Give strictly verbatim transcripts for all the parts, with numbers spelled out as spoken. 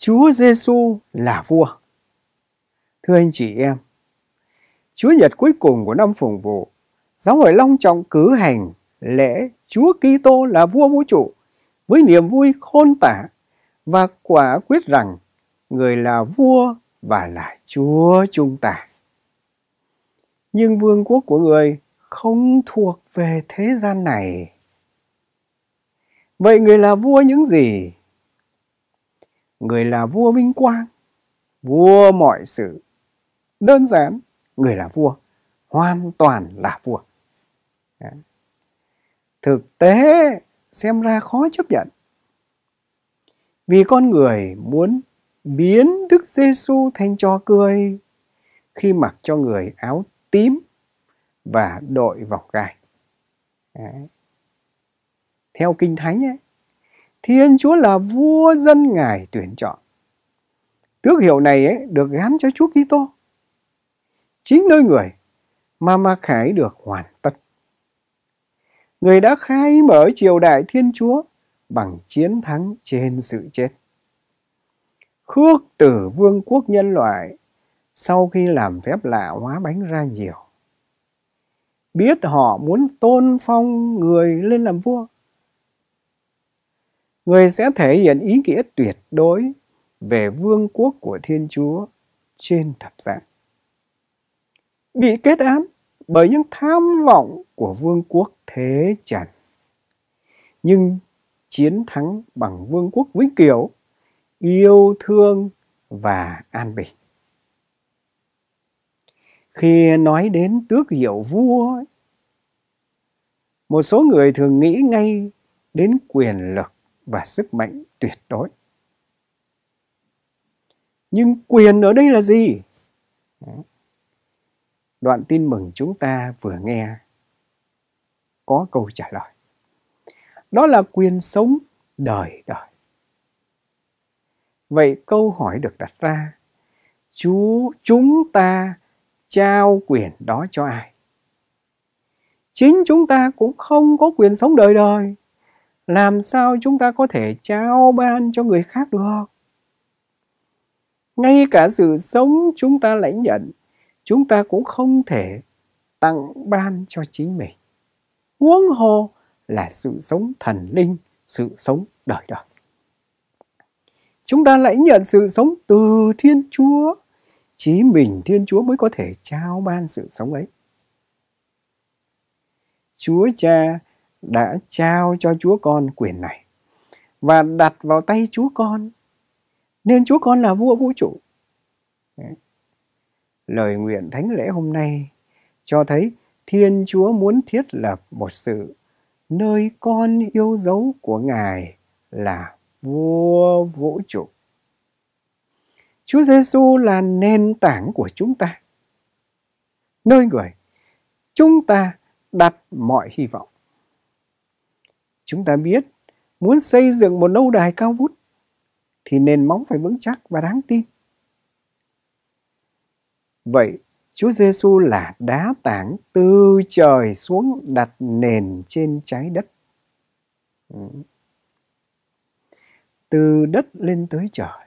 Chúa Giêsu là vua. Thưa anh chị em, Chúa Nhật cuối cùng của năm Phụng Vụ, Giáo hội long trọng cử hành lễ Chúa Kitô là vua vũ trụ với niềm vui khôn tả và quả quyết rằng người là vua và là Chúa chúng ta. Nhưng vương quốc của người không thuộc về thế gian này. Vậy người là vua những gì? Người là vua vinh quang, vua mọi sự. Đơn giản, người là vua, hoàn toàn là vua. Thực tế xem ra khó chấp nhận. Vì con người muốn biến Đức Giêsu thành trò cười khi mặc cho người áo tím và đội vòng gai. Đấy. Theo Kinh Thánh ấy, Thiên Chúa là vua dân Ngài tuyển chọn. Tước hiệu này ấy, được gắn cho Chúa Kitô. Chính nơi người mà mặc khải được hoàn tất. Người đã khai mở triều đại Thiên Chúa bằng chiến thắng trên sự chết. Khước từ vương quốc nhân loại sau khi làm phép lạ hóa bánh ra nhiều. Biết họ muốn tôn phong người lên làm vua. Người sẽ thể hiện ý nghĩa tuyệt đối về vương quốc của Thiên Chúa trên thập giá. Bị kết án bởi những tham vọng của vương quốc thế trần. Nhưng chiến thắng bằng vương quốc vĩnh cửu, yêu thương và an bình. Khi nói đến tước hiệu vua, một số người thường nghĩ ngay đến quyền lực và sức mạnh tuyệt đối. Nhưng quyền ở đây là gì? Đoạn tin mừng chúng ta vừa nghe có câu trả lời. Đó là quyền sống đời đời. Vậy câu hỏi được đặt ra, Chúa chúng ta trao quyền đó cho ai? Chính chúng ta cũng không có quyền sống đời đời. Làm sao chúng ta có thể trao ban cho người khác được? Ngay cả sự sống chúng ta lãnh nhận, chúng ta cũng không thể tặng ban cho chính mình. Huống hồ là sự sống thần linh, sự sống đời đời. Chúng ta lãnh nhận sự sống từ Thiên Chúa. Chỉ mình Thiên Chúa mới có thể trao ban sự sống ấy. Chúa Cha đã trao cho Chúa Con quyền này và đặt vào tay Chúa Con, nên Chúa Con là vua vũ trụ. Đấy. Lời nguyện thánh lễ hôm nay cho thấy Thiên Chúa muốn thiết lập một sự nơi con yêu dấu của Ngài là vua vũ trụ. Chúa Giêsu là nền tảng của chúng ta, nơi người chúng ta đặt mọi hy vọng. Chúng ta biết muốn xây dựng một lâu đài cao vút thì nền móng phải vững chắc và đáng tin. Vậy Chúa Giêsu là đá tảng từ trời xuống đặt nền trên trái đất. Từ đất lên tới trời.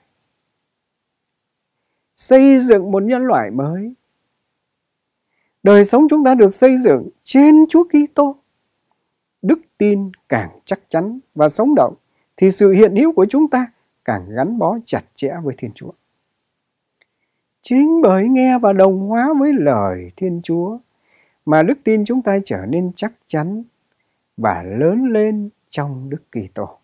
Xây dựng một nhân loại mới. Đời sống chúng ta được xây dựng trên Chúa Kitô. Đức tin càng chắc chắn và sống động thì sự hiện hữu của chúng ta càng gắn bó chặt chẽ với Thiên Chúa. Chính bởi nghe và đồng hóa với lời Thiên Chúa mà đức tin chúng ta trở nên chắc chắn và lớn lên trong Đức Kitô.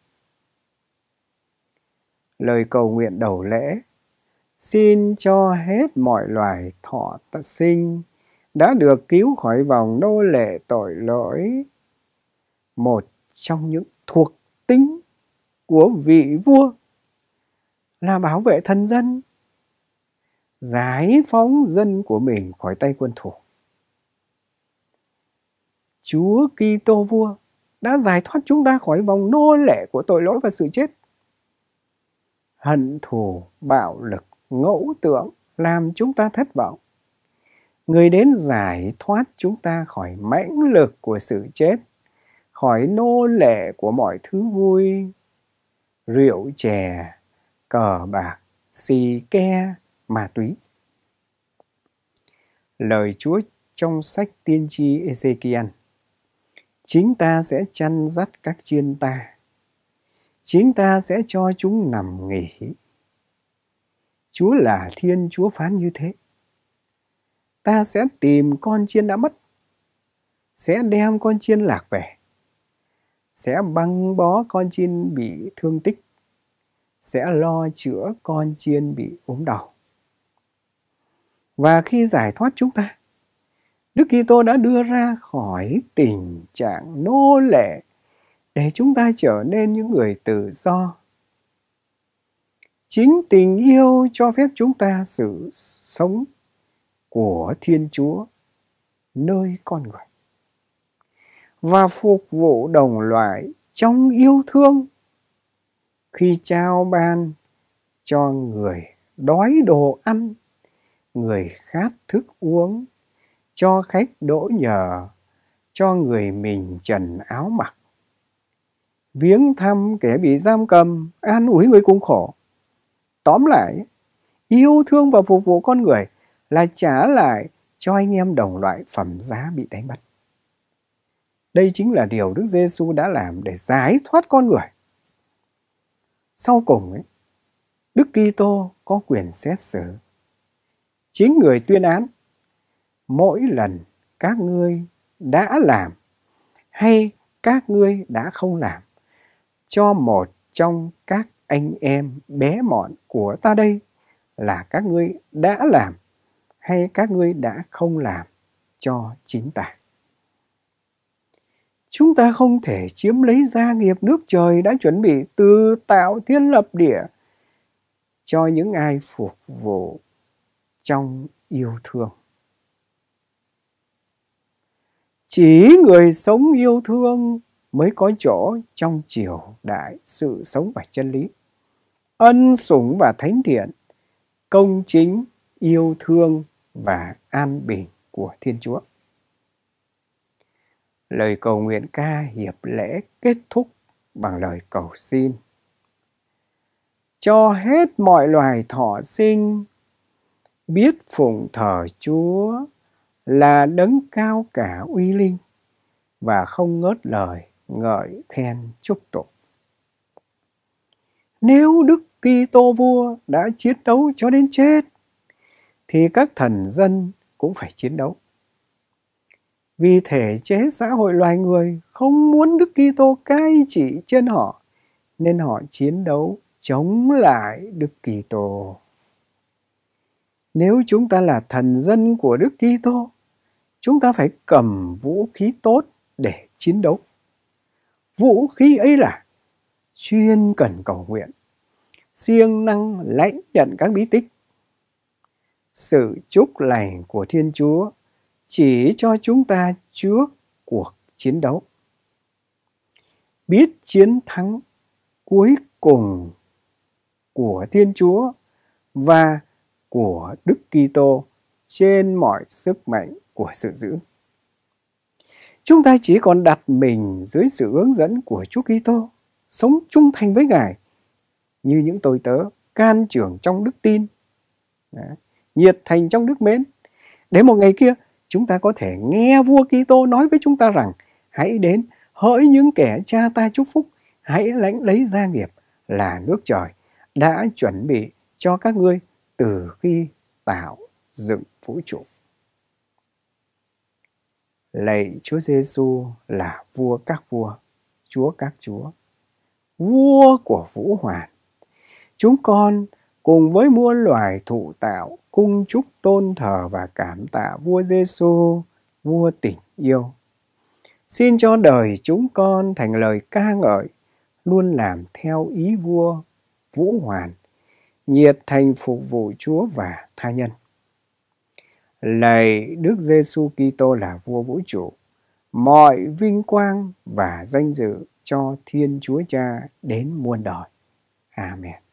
Lời cầu nguyện đầu lễ: xin cho hết mọi loài thọ sinh đã được cứu khỏi vòng nô lệ tội lỗi. Một trong những thuộc tính của vị vua là bảo vệ thần dân, giải phóng dân của mình khỏi tay quân thù. Chúa Kitô vua đã giải thoát chúng ta khỏi vòng nô lệ của tội lỗi và sự chết. Hận thù, bạo lực, ngẫu tưởng làm chúng ta thất vọng. Người đến giải thoát chúng ta khỏi mãnh lực của sự chết, khỏi nô lệ của mọi thứ vui, rượu chè, cờ bạc, xì ke, ma túy. Lời Chúa trong sách tiên tri Ê-xê-ki-ân: chính ta sẽ chăn dắt các chiên ta, chính ta sẽ cho chúng nằm nghỉ. Chúa là Thiên Chúa phán như thế. Ta sẽ tìm con chiên đã mất, sẽ đem con chiên lạc về, sẽ băng bó con chiên bị thương tích, sẽ lo chữa con chiên bị ốm đau. Và khi giải thoát chúng ta, Đức Kitô đã đưa ra khỏi tình trạng nô lệ để chúng ta trở nên những người tự do. Chính tình yêu cho phép chúng ta sự sống của Thiên Chúa nơi con người và phục vụ đồng loại trong yêu thương. Khi trao ban cho người đói đồ ăn, người khát thức uống, cho khách đỗ nhờ, cho người mình trần áo mặc, viếng thăm kẻ bị giam cầm, an ủi người cùng khổ. Tóm lại, yêu thương và phục vụ con người là trả lại cho anh em đồng loại phẩm giá bị đánh mất. Đây chính là điều Đức Giêsu đã làm để giải thoát con người. Sau cùng, ấy, Đức Kitô có quyền xét xử. Chính người tuyên án: mỗi lần các ngươi đã làm hay các ngươi đã không làm cho một trong các anh em bé mọn của ta đây, là các ngươi đã làm hay các ngươi đã không làm cho chính ta. Chúng ta không thể chiếm lấy gia nghiệp nước trời đã chuẩn bị từ tạo thiên lập địa cho những ai phục vụ trong yêu thương. Chỉ người sống yêu thương mới có chỗ trong triều đại sự sống và chân lý, ân sủng và thánh thiện, công chính, yêu thương và an bình của Thiên Chúa. Lời cầu nguyện ca hiệp lễ kết thúc bằng lời cầu xin: cho hết mọi loài thọ sinh biết phụng thờ Chúa là đấng cao cả uy linh và không ngớt lời ngợi khen chúc tụng. Nếu Đức Kitô vua đã chiến đấu cho đến chết, thì các thần dân cũng phải chiến đấu. Vì thể chế xã hội loài người không muốn Đức Kitô cai trị trên họ, nên họ chiến đấu chống lại Đức Kitô. Nếu chúng ta là thần dân của Đức Kitô, chúng ta phải cầm vũ khí tốt để chiến đấu. Vũ khí ấy là chuyên cần cầu nguyện, siêng năng lãnh nhận các bí tích. Sự chúc lành của Thiên Chúa chỉ cho chúng ta trước cuộc chiến đấu. Biết chiến thắng cuối cùng của Thiên Chúa và của Đức Kitô trên mọi sức mạnh của sự dữ. Chúng ta chỉ còn đặt mình dưới sự hướng dẫn của Chúa Kitô, sống trung thành với Ngài như những tôi tớ can trưởng trong đức tin, nhiệt thành trong đức mến, để một ngày kia chúng ta có thể nghe vua Kitô nói với chúng ta rằng: hãy đến, hỡi những kẻ cha ta chúc phúc, hãy lãnh lấy gia nghiệp là nước trời đã chuẩn bị cho các ngươi từ khi tạo dựng vũ trụ. Lạy Chúa Giêsu là vua các vua, Chúa các chúa, vua của vũ hoàn, chúng con cùng với muôn loài thụ tạo cung chúc tôn thờ và cảm tạ vua Giêsu, vua tình yêu. Xin cho đời chúng con thành lời ca ngợi, luôn làm theo ý vua vũ hoàn, nhiệt thành phục vụ Chúa và tha nhân. Lạy Đức Giêsu Kitô là vua vũ trụ, mọi vinh quang và danh dự cho Thiên Chúa Cha đến muôn đời. Amen.